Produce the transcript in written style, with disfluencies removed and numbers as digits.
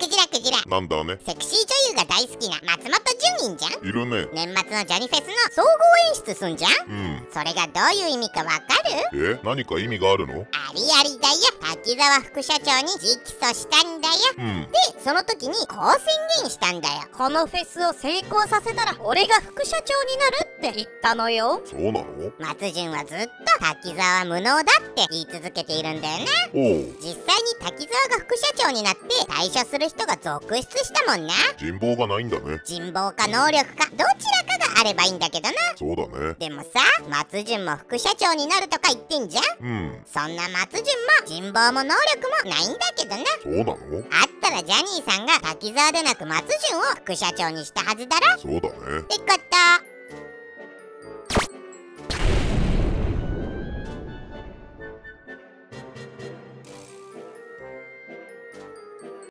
クジラクジラ。 なんだね。 セクシー女優が大好きな松本潤いんじゃん。 いるね。 年末のジャニフェスの総合演出すんじゃん。それがどういう意味かわかる？ 何か意味があるの？ ありありだよ。滝沢副社長に直訴したんだよ。で、その時にこう宣言したんだよ。このフェスを成功させたら俺が副社長になるって言ったのよ。 そうなの？ 松潤はずっと滝沢は無能だって言い続けているんだよね。実際に滝沢が副社長になって退所する人が続出したもんな。 人望がないんだね。 人望か能力かどちらかがあればいいんだけどな。 そうだね。 でもさ、松潤も副社長になるとか言ってんじゃん。そんな松潤も人望も能力もないんだけどな。 そうなの？ あったらジャニーさんが滝沢でなく松潤を副社長にしたはずだろ。 そうだね。 ってこと。